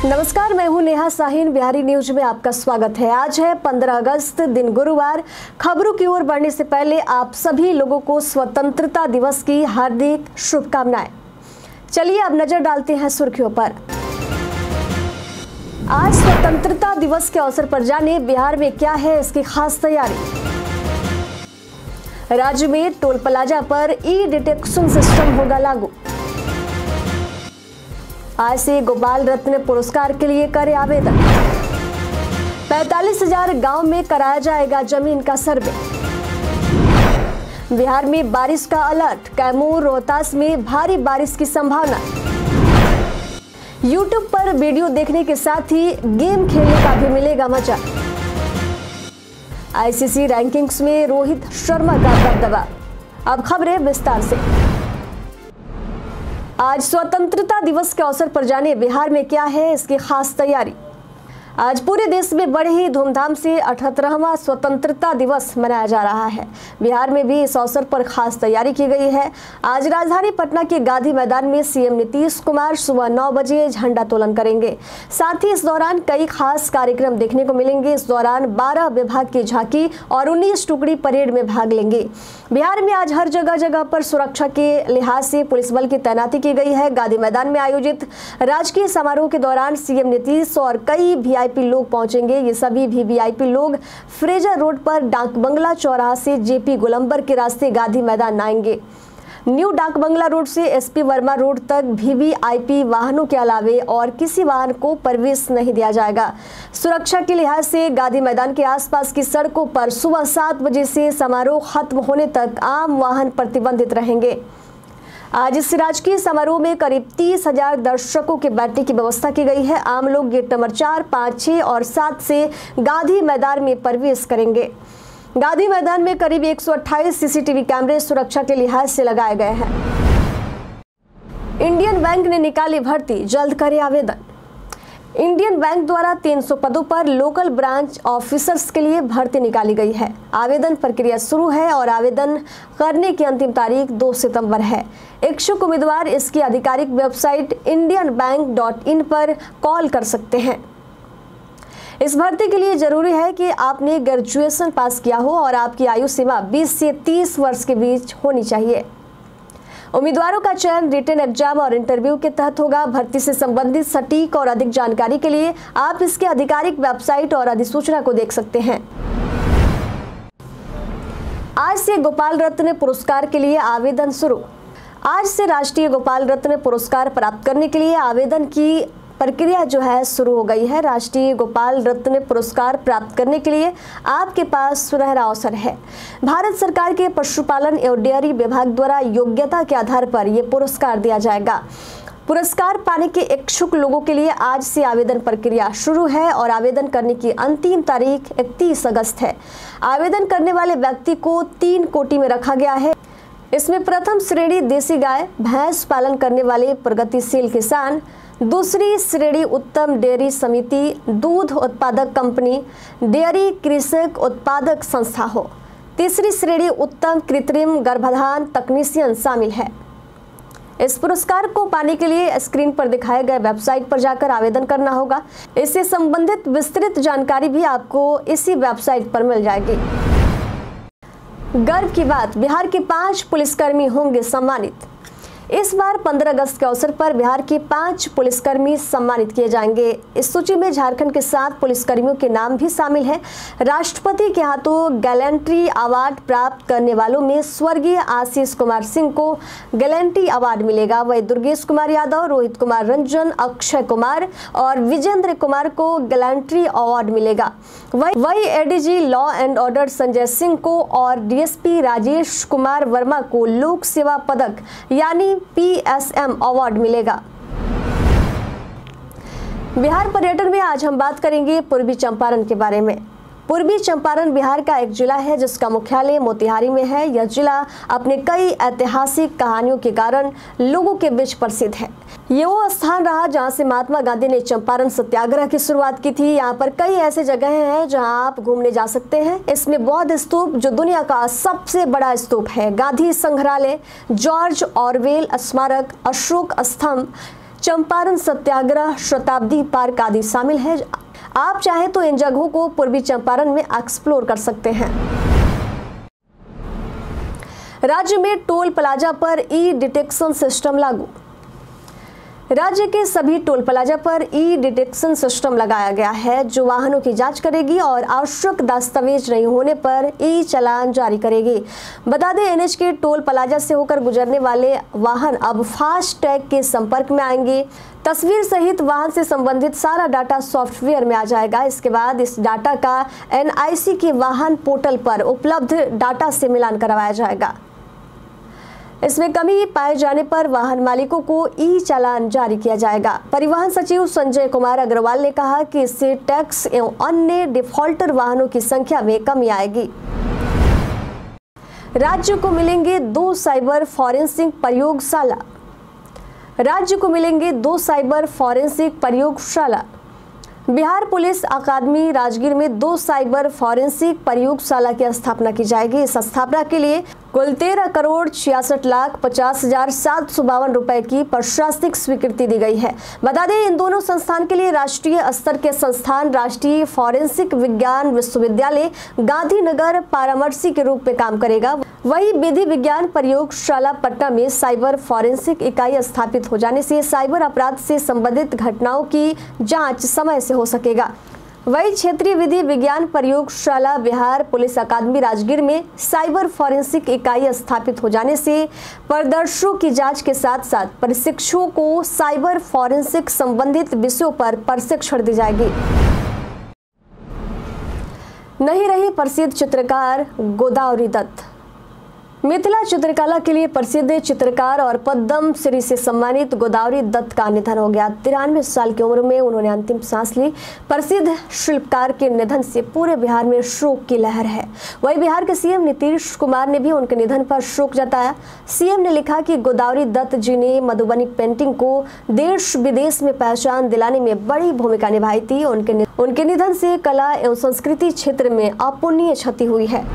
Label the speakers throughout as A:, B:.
A: नमस्कार, मैं हूं नेहा साहिन। बिहारी न्यूज में आपका स्वागत है। आज है 15 अगस्त, दिन गुरुवार। खबरों की ओर बढ़ने से पहले आप सभी लोगों को स्वतंत्रता दिवस की हार्दिक शुभकामनाएं। चलिए अब नजर डालते हैं सुर्खियों पर। आज स्वतंत्रता दिवस के अवसर पर जाने बिहार में क्या है इसकी खास तैयारी। राज्य में टोल प्लाजा पर ई डिटेक्शन सिस्टम होगा लागू। आज से गोपाल रत्न पुरस्कार के लिए करें आवेदन। 45,000 गांव में कराया जाएगा जमीन का सर्वे। बिहार में बारिश का अलर्ट, कैमूर रोहतास में भारी बारिश की संभावना। यूट्यूब पर वीडियो देखने के साथ ही गेम खेलने का भी मिलेगा मजा। आईसीसी रैंकिंग्स में रोहित शर्मा का दबदबा। अब खबरें विस्तार से। आज स्वतंत्रता दिवस के अवसर पर जाने बिहार में क्या है इसकी खास तैयारी। आज पूरे देश में बड़े ही धूमधाम से 78वां स्वतंत्रता दिवस मनाया जा रहा है। बिहार में भी इस अवसर पर खास तैयारी की गई है। आज राजधानी पटना के गांधी मैदान में सीएम नीतीश कुमार सुबह 9 बजे झंडोत्तोलन करेंगे। साथ ही इस दौरान कई खास कार्यक्रम देखने को मिलेंगे। इस दौरान 12 विभाग की झांकी और 19 टुकड़ी परेड में भाग लेंगे। बिहार में आज हर जगह पर सुरक्षा के लिहाज से पुलिस बल की तैनाती की गई है। गांधी मैदान में आयोजित राजकीय समारोह के दौरान सीएम नीतीश और कई वीआईपी लोग पहुंचेंगे। ये सभी वीआईपी लोग फ्रेजर रोड पर डाक बंगला चौराहा से जेपी गोलंबर के रास्ते गांधी मैदान आएंगे। न्यू डाक बंगला रोड से एसपी वर्मा रोड तक वीवीआईपी वाहनों के अलावे और किसी वाहन को प्रवेश नहीं दिया जाएगा। सुरक्षा के लिहाज से गांधी मैदान के आसपास की सड़कों पर सुबह 7 बजे से समारोह खत्म होने तक आम वाहन प्रतिबंधित रहेंगे। आज इस राजकीय समारोह में करीब 30,000 दर्शकों के बैठने की व्यवस्था की गई है। आम लोग गेट नंबर 4, 5, 6 और 7 से गांधी मैदान में प्रवेश करेंगे। गांधी मैदान में करीब 128 सीसीटीवी कैमरे सुरक्षा के लिहाज से लगाए गए हैं। इंडियन बैंक ने निकाली भर्ती, जल्द करें आवेदन। इंडियन बैंक द्वारा 300 पदों पर लोकल ब्रांच ऑफिसर्स के लिए भर्ती निकाली गई है। आवेदन प्रक्रिया शुरू है और आवेदन करने की अंतिम तारीख 2 सितंबर है। इच्छुक उम्मीदवार इसकी आधिकारिक वेबसाइट indianbank.in पर कॉल कर सकते हैं। इस भर्ती के लिए जरूरी है कि आपने ग्रेजुएशन पास किया हो और आपकी आयु सीमा 20 से 30 वर्ष के बीच होनी चाहिए। उम्मीदवारों का चयन रिटन एग्जाम और इंटरव्यू के तहत होगा। भर्ती से संबंधित सटीक और अधिक जानकारी के लिए आप इसके आधिकारिक वेबसाइट और अधिसूचना को देख सकते हैं। आज से गोपाल रत्न पुरस्कार के लिए आवेदन शुरू। आज से राष्ट्रीय गोपाल रत्न पुरस्कार प्राप्त करने के लिए आवेदन की प्रक्रिया जो है शुरू हो गई है। राष्ट्रीय गोपाल रत्न पुरस्कार प्राप्त करने के लिए आपके पास सुनहरा अवसर है। भारत सरकार के पशुपालन एवं डेयरी विभाग द्वारा योग्यता के आधार पर यह पुरस्कार दिया जाएगा। पुरस्कार पाने के इच्छुक लोगों के लिए आज से आवेदन प्रक्रिया शुरू है और आवेदन करने की अंतिम तारीख 31 अगस्त है। आवेदन करने वाले व्यक्ति को 3 कोटि में रखा गया है। इसमें प्रथम श्रेणी देसी गाय भैंस पालन करने वाले प्रगतिशील किसान, दूसरी श्रेणी उत्तम डेयरी समिति, दूध उत्पादक कंपनी, डेयरी कृषक उत्पादक संस्था हो। तीसरी श्रेणी उत्तम कृत्रिम गर्भाधान तकनीशियन शामिल है। इस पुरस्कार को पाने के लिए स्क्रीन पर दिखाए गए वेबसाइट पर जाकर आवेदन करना होगा। इससे संबंधित विस्तृत जानकारी भी आपको इसी वेबसाइट पर मिल जाएगी। गर्व की बात, बिहार के 5 पुलिसकर्मी होंगे सम्मानित। इस बार 15 अगस्त के अवसर पर बिहार के 5 पुलिसकर्मी सम्मानित किए जाएंगे। इस सूची में झारखंड के 7 पुलिसकर्मियों के नाम भी शामिल हैं। राष्ट्रपति के हाथों गैलेंट्री अवार्ड प्राप्त करने वालों में स्वर्गीय आशीष कुमार सिंह को गैलेंट्री अवार्ड मिलेगा। वही दुर्गेश कुमार यादव, रोहित कुमार रंजन, अक्षय कुमार और विजेंद्र कुमार को गैलेंट्री अवार्ड मिलेगा। वही ADG law and order Sanjay Singh को और डीएसपी राजेश कुमार वर्मा को लोक सेवा पदक यानी PSM अवार्ड मिलेगा। बिहार पर्यटन में आज हम बात करेंगे पूर्वी चंपारण के बारे में। पूर्वी चंपारण बिहार का एक जिला है जिसका मुख्यालय मोतिहारी में है। यह जिला अपने कई ऐतिहासिक कहानियों के कारण लोगों के बीच प्रसिद्ध है। ये वो स्थान रहा जहां से महात्मा गांधी ने चंपारण सत्याग्रह की शुरुआत की थी। यहाँ पर कई ऐसे जगह हैं जहां आप घूमने जा सकते हैं। इसमें बौद्ध स्तूप जो दुनिया का सबसे बड़ा स्तूप है, गांधी संग्रहालय, जॉर्ज ऑरवेल स्मारक, अशोक स्तंभ, चंपारण सत्याग्रह, शताब्दी पार्क आदि शामिल है। आप चाहें तो इन जगहों को पूर्वी चंपारण में एक्सप्लोर कर सकते हैं। राज्य में टोल प्लाजा पर ई डिटेक्शन सिस्टम लागू। राज्य के सभी टोल प्लाजा पर ई डिटेक्शन सिस्टम लगाया गया है, जो वाहनों की जांच करेगी और आवश्यक दस्तावेज नहीं होने पर ई चालान जारी करेगी। बता दें, एनएच के टोल प्लाजा से होकर गुजरने वाले वाहन अब फास्ट टैग के संपर्क में आएंगे। तस्वीर सहित वाहन से संबंधित सारा डाटा सॉफ्टवेयर में आ जाएगा। इसके बाद इस डाटा का एनआईसी के वाहन पोर्टल पर उपलब्ध डाटा से मिलान करवाया जाएगा। इसमें कमी पाए जाने पर वाहन मालिकों को ई चालान जारी किया जाएगा। परिवहन सचिव संजय कुमार अग्रवाल ने कहा कि इससे टैक्स एवं अन्य डिफॉल्टर वाहनों की संख्या में कमी आएगी। राज्य को मिलेंगे 2 साइबर फॉरेंसिक प्रयोगशाला। राज्य को मिलेंगे 2 साइबर फॉरेंसिक प्रयोगशाला। बिहार पुलिस अकादमी राजगीर में 2 साइबर फॉरेंसिक प्रयोगशाला की स्थापना की जाएगी। इस स्थापना के लिए कुल 13,66,50,752 रुपए की प्रशासनिक स्वीकृति दी गई है। बता दें, इन दोनों संस्थान के लिए राष्ट्रीय स्तर के संस्थान राष्ट्रीय फॉरेंसिक विज्ञान विश्वविद्यालय गांधीनगर परामर्शी के रूप में काम करेगा। वही विधि विज्ञान प्रयोगशाला पटना में साइबर फॉरेंसिक इकाई स्थापित हो जाने से साइबर अपराध से संबंधित घटनाओं की जांच समय से हो सकेगा। वही क्षेत्रीय विधि विज्ञान प्रयोगशाला बिहार पुलिस अकादमी राजगीर में साइबर फॉरेंसिक इकाई स्थापित हो जाने से प्रदर्शनों की जांच के साथ साथ प्रशिक्षुओं को साइबर फॉरेंसिक संबंधित विषयों पर प्रशिक्षण दी जाएगी। नहीं रही प्रसिद्ध चित्रकार गोदावरी दत्त। मिथिला चित्रकला के लिए प्रसिद्ध चित्रकार और पद्म श्री से सम्मानित गोदावरी दत्त का निधन हो गया। 93 साल की उम्र में उन्होंने अंतिम सांस ली। प्रसिद्ध शिल्पकार के निधन से पूरे बिहार में शोक की लहर है। वहीं बिहार के सीएम नीतीश कुमार ने भी उनके निधन पर शोक जताया। सीएम ने लिखा कि गोदावरी दत्त जी ने मधुबनी पेंटिंग को देश विदेश में पहचान दिलाने में बड़ी भूमिका निभाई थी। उनके निधन से कला एवं संस्कृति क्षेत्र में अपूरणीय क्षति हुई है।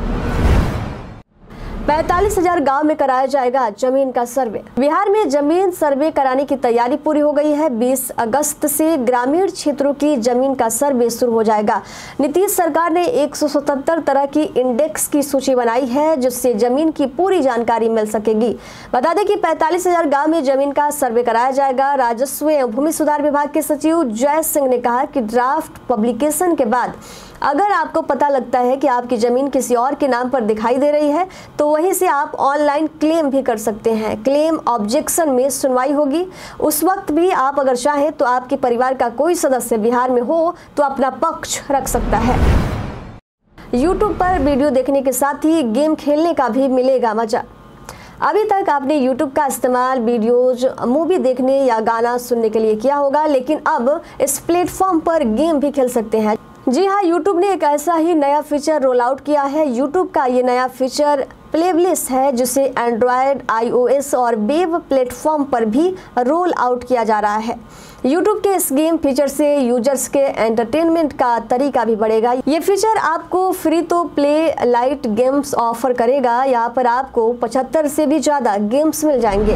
A: 45,000 गांव में कराया जाएगा जमीन का सर्वे। बिहार में जमीन सर्वे कराने की तैयारी पूरी हो गई है। 20 अगस्त से ग्रामीण क्षेत्रों की जमीन का सर्वे शुरू हो जाएगा। नीतीश सरकार ने 177 तरह की इंडेक्स की सूची बनाई है, जिससे जमीन की पूरी जानकारी मिल सकेगी। बता दें कि 45,000 गांव में जमीन का सर्वे कराया जाएगा। राजस्व एवं भूमि सुधार विभाग के सचिव जय सिंह ने कहा कि ड्राफ्ट पब्लिकेशन के बाद अगर आपको पता लगता है कि आपकी जमीन किसी और के नाम पर दिखाई दे रही है, तो वहीं से आप ऑनलाइन क्लेम भी कर सकते हैं। क्लेम ऑब्जेक्शन में सुनवाई होगी। उस वक्त भी आप अगर चाहें तो आपके परिवार का कोई सदस्य बिहार में हो तो अपना पक्ष रख सकता है। यूट्यूब पर वीडियो देखने के साथ ही गेम खेलने का भी मिलेगा मजा। अभी तक आपने YouTube का इस्तेमाल वीडियोज, मूवी देखने या गाना सुनने के लिए किया होगा, लेकिन अब इस प्लेटफॉर्म पर गेम भी खेल सकते हैं। जी हाँ, YouTube ने एक ऐसा ही नया फीचर रोल आउट किया है। YouTube का ये नया फीचर प्लेलिस्ट है, जिसे एंड्रॉयड, iOS और वेब प्लेटफॉर्म पर भी रोल आउट किया जा रहा है। YouTube के इस गेम फीचर से यूजर्स के एंटरटेनमेंट का तरीका भी बढ़ेगा। ये फीचर आपको फ्री तो प्ले लाइट गेम्स ऑफर करेगा। यहाँ पर आपको 75 से भी ज़्यादा गेम्स मिल जाएंगे।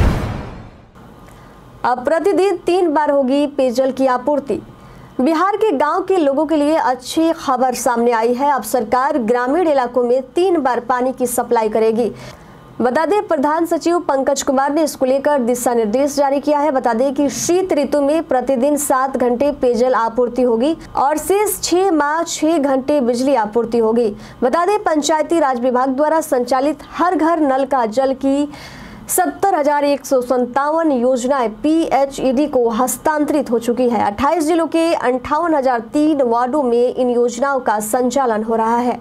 A: अब प्रतिदिन 3 बार होगी पेयजल की आपूर्ति। बिहार के गांव के लोगों के लिए अच्छी खबर सामने आई है। अब सरकार ग्रामीण इलाकों में 3 बार पानी की सप्लाई करेगी। बता दें, प्रधान सचिव पंकज कुमार ने इसको लेकर दिशा निर्देश जारी किया है। बता दें कि शीत ऋतु में प्रतिदिन 7 घंटे पेयजल आपूर्ति होगी और शेष 6 माह 6 घंटे बिजली आपूर्ति होगी। बता दें, पंचायती राज विभाग द्वारा संचालित हर घर नल का जल की 70,157 योजनाएं PHED को हस्तांतरित हो चुकी है। 28 जिलों के 58,003 वार्डों में इन योजनाओं का संचालन हो रहा है।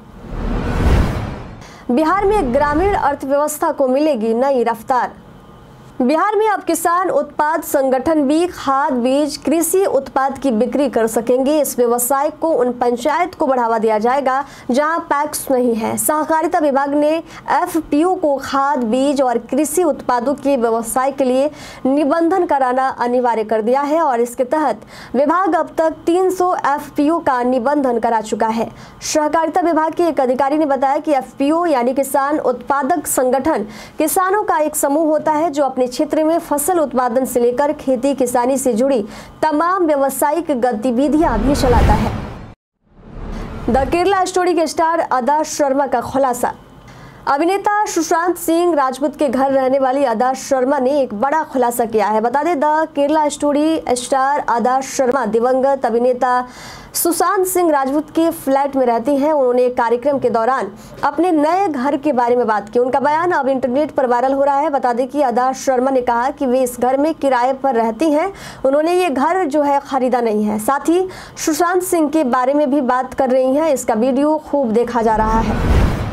A: बिहार में ग्रामीण अर्थव्यवस्था को मिलेगी नई रफ्तार। बिहार में अब किसान उत्पाद संगठन भी खाद, बीज, कृषि उत्पाद की बिक्री कर सकेंगे। इस व्यवसाय को उन पंचायत को बढ़ावा दिया जाएगा जहां पैक्स नहीं है। सहकारिता विभाग ने FPO को खाद, बीज और कृषि उत्पादों के व्यवसाय के लिए निबंधन कराना अनिवार्य कर दिया है और इसके तहत विभाग अब तक 300 FPO का निबंधन करा चुका है। सहकारिता विभाग के एक अधिकारी ने बताया कि FPO यानी किसान उत्पादक संगठन किसानों का एक समूह होता है जो अपने अपने क्षेत्र में फसल उत्पादन से लेकर खेती किसानी से जुड़ी तमाम व्यावसायिक गतिविधियां भी चलाता है। द केरला स्टोरी के स्टार अदा शर्मा का खुलासा। अभिनेता सुशांत सिंह राजपूत के घर रहने वाली अदा शर्मा ने एक बड़ा खुलासा किया है। बता दें, the Kerala story star Ada Sharma दिवंगत अभिनेता सुशांत सिंह राजपूत के फ्लैट में रहती हैं। उन्होंने एक कार्यक्रम के दौरान अपने नए घर के बारे में बात की। उनका बयान अब इंटरनेट पर वायरल हो रहा है। बता दें कि अदा शर्मा ने कहा कि वे इस घर में किराए पर रहती हैं। उन्होंने ये घर जो है खरीदा नहीं है। साथ ही सुशांत सिंह के बारे में भी बात कर रही हैं। इसका वीडियो खूब देखा जा रहा है।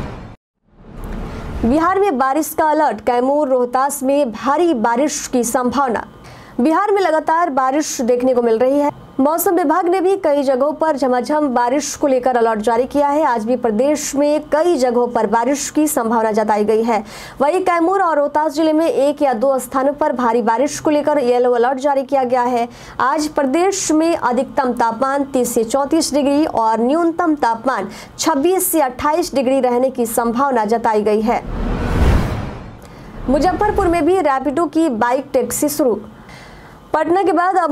A: बिहार में बारिश का अलर्ट। कैमूर रोहतास में भारी बारिश की संभावना। बिहार में लगातार बारिश देखने को मिल रही है। मौसम विभाग ने भी कई जगहों पर झमाझम बारिश को लेकर अलर्ट जारी किया है। आज भी प्रदेश में कई जगहों पर बारिश की संभावना जताई गई है। वहीं कैमूर और रोहतास जिले में 1 या 2 स्थानों पर भारी बारिश को लेकर येलो अलर्ट जारी किया गया है। आज प्रदेश में अधिकतम तापमान 30 से 34 डिग्री और न्यूनतम तापमान 26 से 28 डिग्री रहने की संभावना जताई गई है। मुजफ्फरपुर में भी रैपिडो की बाइक टैक्सी शुरू। पटना के बाद अब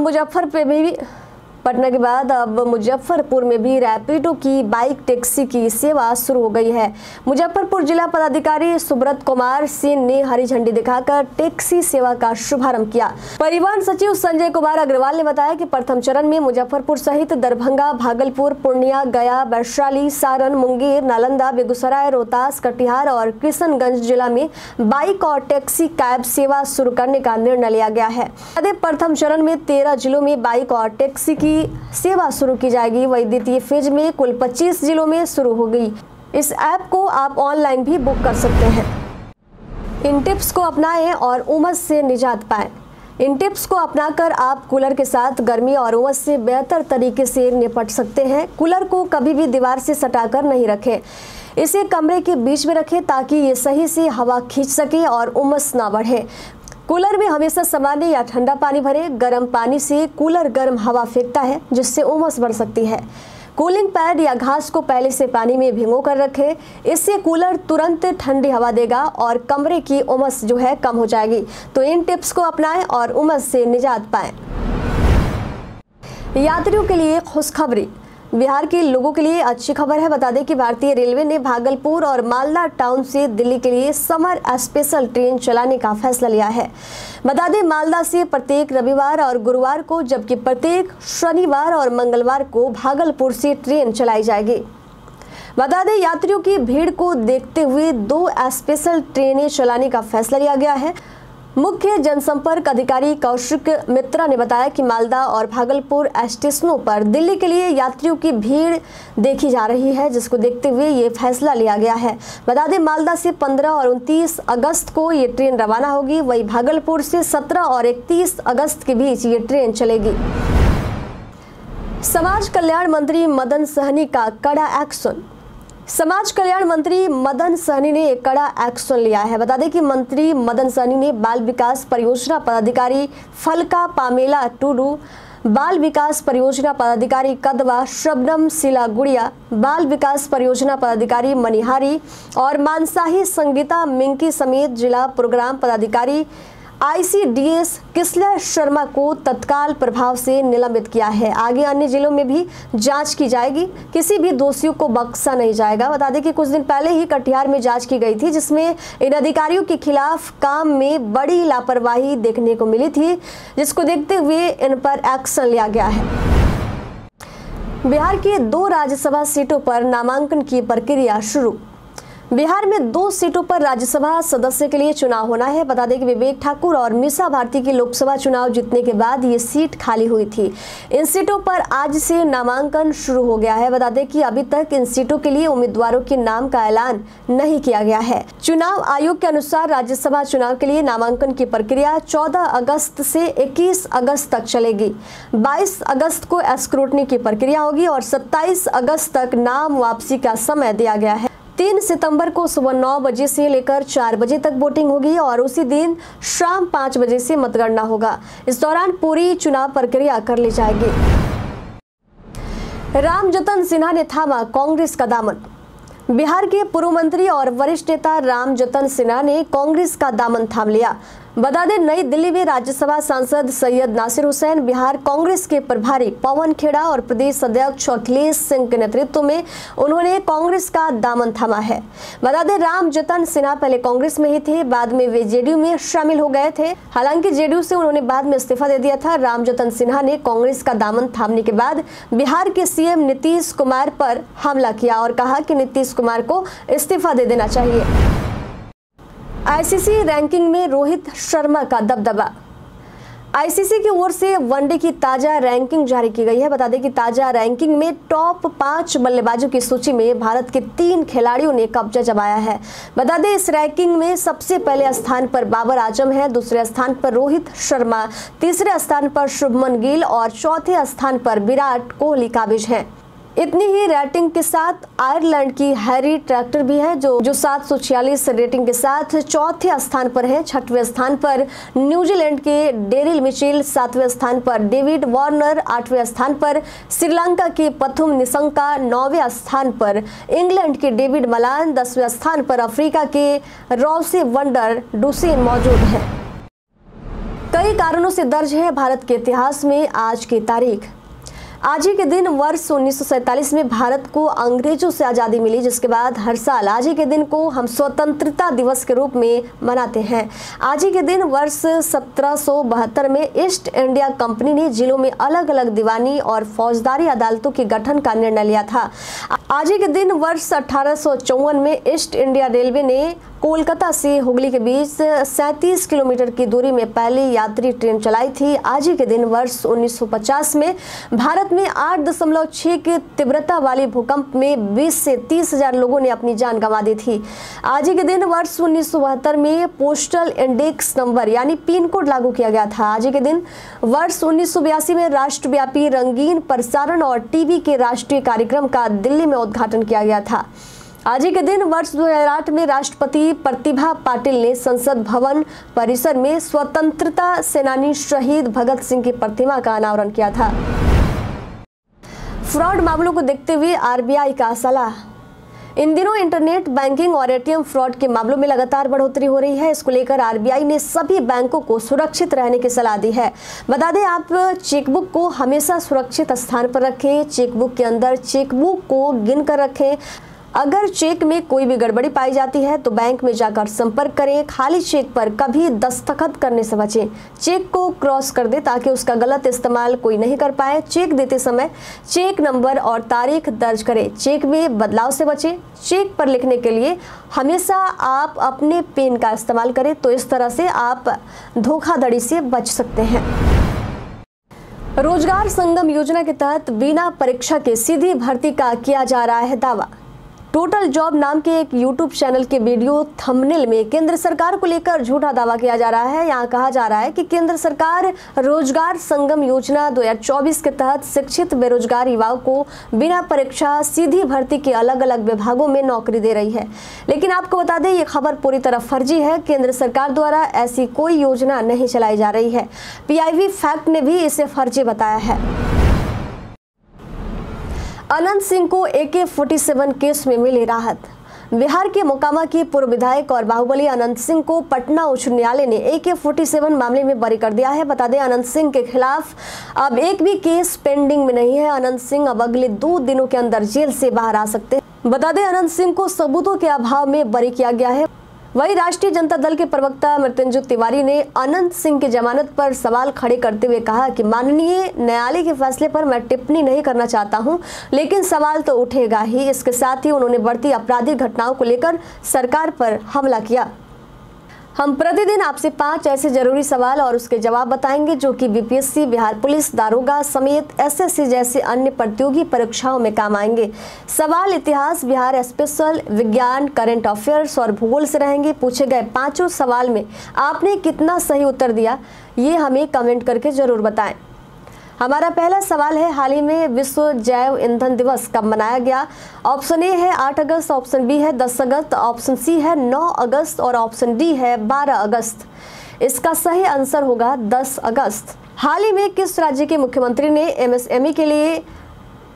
A: मुजफ्फरपुर में भी रैपिडो की बाइक टैक्सी की सेवा शुरू हो गई है। मुजफ्फरपुर जिला पदाधिकारी सुब्रत कुमार सिंह ने हरी झंडी दिखाकर टैक्सी सेवा का शुभारंभ किया। परिवहन सचिव संजय कुमार अग्रवाल ने बताया कि प्रथम चरण में मुजफ्फरपुर सहित दरभंगा, भागलपुर, पूर्णिया, गया, वैशाली, सारण, मुंगेर, नालंदा, बेगूसराय, रोहतास, कटिहार और किशनगंज जिला में बाइक और टैक्सी कैब सेवा शुरू करने का निर्णय लिया गया है। प्रथम चरण में 13 जिलों में बाइक और टैक्सी की सेवा शुरू की जाएगी। वही द्वितीय फेज में कुल 25 जिलों में शुरू होगी। इस ऐप को आप ऑनलाइन भी बुक कर सकते हैं। इन टिप्स को अपनाएं और उमस से निजात पाएं। इन टिप्स को अपनाकर आप कूलर के साथ गर्मी और उमस से बेहतर तरीके से निपट सकते हैं। कूलर को कभी भी दीवार से सटाकर नहीं रखें। इसे कमरे के बीच में रखें ताकि ये सही से हवा खींच सके और उमस ना बढ़े। कूलर में हमेशा सामान्य या ठंडा पानी भरें। गर्म पानी से कूलर गर्म हवा फेंकता है जिससे उमस बढ़ सकती है। कूलिंग पैड या घास को पहले से पानी में भिगो कर रखें। इससे कूलर तुरंत ठंडी हवा देगा और कमरे की उमस जो है कम हो जाएगी। तो इन टिप्स को अपनाएं और उमस से निजात पाएं। यात्रियों के लिए खुशखबरी। बिहार के लोगों के लिए अच्छी खबर है। बता दें कि भारतीय रेलवे ने भागलपुर और मालदा टाउन से दिल्ली के लिए समर स्पेशल ट्रेन चलाने का फैसला लिया है। बता दें, मालदा से प्रत्येक रविवार और गुरुवार को, जबकि प्रत्येक शनिवार और मंगलवार को भागलपुर से ट्रेन चलाई जाएगी। बता दें, यात्रियों की भीड़ को देखते हुए 2 स्पेशल ट्रेनें चलाने का फैसला लिया गया है। मुख्य जनसंपर्क अधिकारी कौशिक मित्रा ने बताया कि मालदा और भागलपुर स्टेशनों पर दिल्ली के लिए यात्रियों की भीड़ देखी जा रही है, जिसको देखते हुए ये फैसला लिया गया है। बता दें, मालदा से 15 और 29 अगस्त को ये ट्रेन रवाना होगी। वहीं भागलपुर से 17 और 31 अगस्त के बीच ये ट्रेन चलेगी। समाज कल्याण मंत्री मदन सहनी का कड़ा एक्शन। समाज कल्याण मंत्री मदन सहनी ने एक कड़ा एक्शन लिया है। बता दें कि मंत्री मदन सहनी ने बाल विकास परियोजना पदाधिकारी फलका पामेला टूडू, बाल विकास परियोजना पदाधिकारी कदवा शबनम सिला गुड़िया, बाल विकास परियोजना पदाधिकारी मनिहारी और मानसाही संगीता मिंकी समेत जिला प्रोग्राम पदाधिकारी ICDS किसलर शर्मा को तत्काल प्रभाव से निलंबित किया है। आगे अन्य जिलों में भी जांच की जाएगी। किसी भी दोषियों को बख्शा नहीं जाएगा। बता दें कि कुछ दिन पहले ही कटिहार में जांच की गई थी, जिसमें इन अधिकारियों के खिलाफ काम में बड़ी लापरवाही देखने को मिली थी, जिसको देखते हुए इन पर एक्शन लिया गया है। बिहार के 2 राज्यसभा सीटों पर नामांकन की प्रक्रिया शुरू। बिहार में 2 सीटों पर राज्यसभा सदस्य के लिए चुनाव होना है। बता दें कि विवेक ठाकुर और मीसा भारती की लोकसभा चुनाव जीतने के बाद ये सीट खाली हुई थी। इन सीटों पर आज से नामांकन शुरू हो गया है। बता दें कि अभी तक इन सीटों के लिए उम्मीदवारों के नाम का ऐलान नहीं किया गया है। चुनाव आयोग के अनुसार राज्यसभा चुनाव के लिए नामांकन की प्रक्रिया 14 अगस्त से 21 अगस्त तक चलेगी। 22 अगस्त को स्क्रूटनी की प्रक्रिया होगी और 27 अगस्त तक नाम वापसी का समय दिया गया है। 3 सितंबर को सुबह 9 बजे से लेकर 4 बजे तक वोटिंग होगी और उसी दिन शाम 5 बजे से मतगणना होगा। इस दौरान पूरी चुनाव प्रक्रिया कर ली जाएगी। रामजतन सिन्हा ने थामा कांग्रेस का दामन। बिहार के पूर्व मंत्री और वरिष्ठ नेता रामजतन सिन्हा ने कांग्रेस का दामन थाम लिया। बता दें, नई दिल्ली में राज्यसभा सांसद सैयद नासिर हुसैन, बिहार कांग्रेस के प्रभारी पवन खेड़ा और प्रदेश अध्यक्ष अखिलेश सिंह के नेतृत्व में उन्होंने कांग्रेस का दामन थामा है। बता दें, रामजतन सिन्हा पहले कांग्रेस में ही थे, बाद में वे जेडीयू में शामिल हो गए थे। हालांकि जेडीयू से उन्होंने बाद में इस्तीफा दे दिया था। रामजतन सिन्हा ने कांग्रेस का दामन थामने के बाद बिहार के सीएम नीतीश कुमार पर हमला किया और कहा कि नीतीश कुमार को इस्तीफा दे देना चाहिए। आईसीसी रैंकिंग में रोहित शर्मा का दबदबा। आईसीसी की ओर से वनडे की ताजा रैंकिंग जारी की गई है। बता दें कि ताजा रैंकिंग में टॉप 5 बल्लेबाजों की सूची में भारत के 3 खिलाड़ियों ने कब्जा जमाया है। बता दें, इस रैंकिंग में सबसे पहले स्थान पर बाबर आजम है, दूसरे स्थान पर रोहित शर्मा, तीसरे स्थान पर शुभमन गिल और चौथे स्थान पर विराट कोहली काबिज हैं। इतनी ही रेटिंग के साथ आयरलैंड की हैरी ट्रैक्टर भी है जो 746 रेटिंग के साथ चौथे स्थान पर है। छठवें स्थान पर न्यूजीलैंड के डेरिल मिचेल, 7वें स्थान पर डेविड वार्नर, 8वें स्थान पर श्रीलंका के पथुम निशंका, 9वें स्थान पर इंग्लैंड के डेविड मलान, 10वें स्थान पर अफ्रीका के रॉसे वंडर डुसेन मौजूद है। कई कारणों से दर्ज है भारत के इतिहास में आज की तारीख। आज ही के दिन वर्ष 1947 में भारत को अंग्रेजों से आज़ादी मिली, जिसके बाद हर साल आज ही के दिन को हम स्वतंत्रता दिवस के रूप में मनाते हैं। आज ही के दिन वर्ष 1772 में ईस्ट इंडिया कंपनी ने जिलों में अलग अलग दीवानी और फौजदारी अदालतों के गठन का निर्णय लिया था। आज ही के दिन वर्ष 1854 में ईस्ट इंडिया रेलवे ने कोलकाता से हुगली के बीच 37 किलोमीटर की दूरी में पहली यात्री ट्रेन चलाई थी। आज ही के दिन वर्ष 1950 में भारत में 8.6 की तीव्रता वाली भूकंप में 20 से 30 हजार लोगों ने अपनी जान गंवा दी थी। आज ही के दिन वर्ष 1972 में पोस्टल इंडेक्स नंबर यानी पिन कोड लागू किया गया था। आज ही के दिन वर्ष 1982 में राष्ट्रव्यापी रंगीन प्रसारण और टीवी के राष्ट्रीय कार्यक्रम का दिल्ली में उद्घाटन किया गया था। आज ही के दिन वर्ष 2008 में राष्ट्रपति प्रतिभा पाटिल ने संसद भवन परिसर में स्वतंत्रता सेनानी शहीद भगत सिंह की प्रतिमा का अनावरण किया था। फ्रॉड मामलों को देखते हुए आरबीआई का सलाह। इन दिनों इंटरनेट बैंकिंग और एटीएम फ्रॉड के मामलों में लगातार बढ़ोतरी हो रही है। इसको लेकर आरबीआई ने सभी बैंकों को सुरक्षित रहने की सलाह दी है। बता दें, आप चेकबुक को हमेशा सुरक्षित स्थान पर रखें, चेकबुक के अंदर चेकबुक को गिन कर रखें। अगर चेक में कोई भी गड़बड़ी पाई जाती है तो बैंक में जाकर संपर्क करें। खाली चेक पर कभी दस्तखत करने से बचें। चेक को क्रॉस कर दें ताकि उसका गलत इस्तेमाल कोई नहीं कर पाए। चेक देते समय चेक नंबर और तारीख दर्ज करें। चेक में बदलाव से बचें। चेक पर लिखने के लिए हमेशा आप अपने पेन का इस्तेमाल करें, तो इस तरह से आप धोखाधड़ी से बच सकते हैं। रोजगार संगम योजना के तहत बिना परीक्षा के सीधी भर्ती का किया जा रहा है दावा। टोटल जॉब नाम के एक यूट्यूब चैनल के वीडियो थंबनेल में केंद्र सरकार को लेकर झूठा दावा किया जा रहा है। यहाँ कहा जा रहा है कि केंद्र सरकार रोजगार संगम योजना 2024 के तहत शिक्षित बेरोजगार युवाओं को बिना परीक्षा सीधी भर्ती के अलग अलग विभागों में नौकरी दे रही है। लेकिन आपको बता दें, ये खबर पूरी तरह फर्जी है। केंद्र सरकार द्वारा ऐसी कोई योजना नहीं चलाई जा रही है। PIB फैक्ट ने भी इसे फर्जी बताया है। अनंत सिंह को AK-47 केस में मिली राहत। बिहार के मोकामा के पूर्व विधायक और बाहुबली अनंत सिंह को पटना उच्च न्यायालय ने AK-47 मामले में बरी कर दिया है। बता दें, अनंत सिंह के खिलाफ अब एक भी केस पेंडिंग में नहीं है। अनंत सिंह अब अगले 2 दिनों के अंदर जेल से बाहर आ सकते हैं। बता दें, अनंत सिंह को सबूतों के अभाव में बरी किया गया है। वहीं राष्ट्रीय जनता दल के प्रवक्ता मृत्युंजय तिवारी ने अनंत सिंह की जमानत पर सवाल खड़े करते हुए कहा कि माननीय न्यायालय के फैसले पर मैं टिप्पणी नहीं करना चाहता हूं, लेकिन सवाल तो उठेगा ही। इसके साथ ही उन्होंने बढ़ती आपराधिक घटनाओं को लेकर सरकार पर हमला किया। हम प्रतिदिन आपसे 5 ऐसे जरूरी सवाल और उसके जवाब बताएंगे जो कि BPSC, बिहार पुलिस, दारोगा समेत SSC जैसे अन्य प्रतियोगी परीक्षाओं में काम आएंगे। सवाल इतिहास, बिहार स्पेशल, विज्ञान, करंट अफेयर्स और भूगोल से रहेंगे। पूछे गए 5 सवाल में आपने कितना सही उत्तर दिया, ये हमें कमेंट करके जरूर बताएं। हमारा पहला सवाल है, हाल ही में विश्व जैव ईंधन दिवस कब मनाया गया? ऑप्शन ए है 8 अगस्त, ऑप्शन बी है 10 अगस्त, ऑप्शन सी है 9 अगस्त और ऑप्शन डी है 12 अगस्त। इसका सही आंसर होगा 10 अगस्त। हाल ही में किस राज्य के मुख्यमंत्री ने MSME के लिए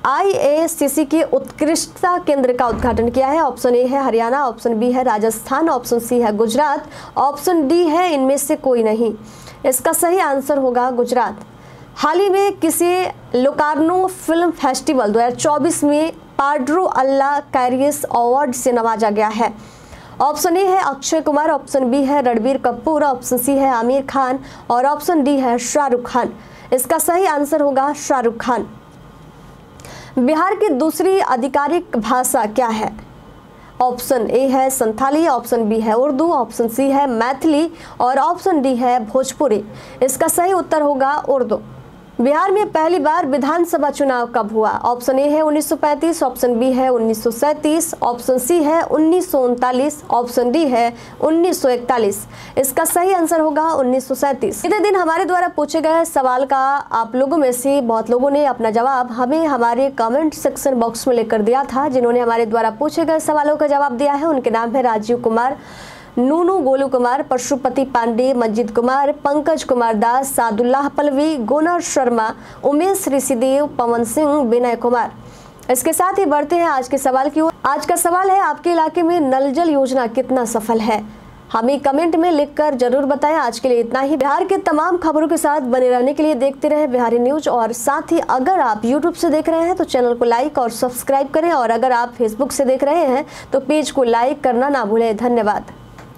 A: IACC के उत्कृष्टता केंद्र का उद्घाटन किया है? ऑप्शन ए है हरियाणा, ऑप्शन बी है राजस्थान, ऑप्शन सी है गुजरात, ऑप्शन डी है इनमें से कोई नहीं। इसका सही आंसर होगा गुजरात। हाल ही में किसी लोकार्नो फिल्म फेस्टिवल 2024 में पाड्रो अल्ला कैरियस अवार्ड से नवाजा गया है? ऑप्शन ए है अक्षय कुमार, ऑप्शन बी है रणबीर कपूर, ऑप्शन सी है आमिर खान और ऑप्शन डी है शाहरुख खान। इसका सही आंसर होगा शाहरुख खान। बिहार की दूसरी आधिकारिक भाषा क्या है? ऑप्शन ए है संथाली, ऑप्शन बी है उर्दू, ऑप्शन सी है मैथिली और ऑप्शन डी है भोजपुरी। इसका सही उत्तर होगा उर्दू। बिहार में पहली बार विधानसभा चुनाव कब हुआ? ऑप्शन ए है 1935, ऑप्शन बी है 1937, ऑप्शन सी है 1939, ऑप्शन डी है 1941। इसका सही आंसर होगा 1937। इतने दिन हमारे द्वारा पूछे गए सवाल का आप लोगों में से बहुत लोगों ने अपना जवाब हमें हमारे कमेंट सेक्शन बॉक्स में लेकर दिया था। जिन्होंने हमारे द्वारा पूछे गए सवालों का जवाब दिया है उनके नाम है राजीव कुमार, नूनू गोलू कुमार, पशुपति पांडे, मंजित कुमार, पंकज कुमार दास, सादुल्लाह पलवी, गुनर शर्मा, उमेश ऋषिदेव, पवन सिंह, विनय कुमार। इसके साथ ही बढ़ते हैं आज के सवाल की ओर। आज का सवाल है, आपके इलाके में नल जल योजना कितना सफल है? हमें कमेंट में लिखकर जरूर बताएं। आज के लिए इतना ही। बिहार के तमाम खबरों के साथ बने रहने के लिए देखते रहें बिहारी न्यूज। और साथ ही अगर आप यूट्यूब से देख रहे हैं तो चैनल को लाइक और सब्सक्राइब करें और अगर आप फेसबुक से देख रहे हैं तो पेज को लाइक करना ना भूलें। धन्यवाद।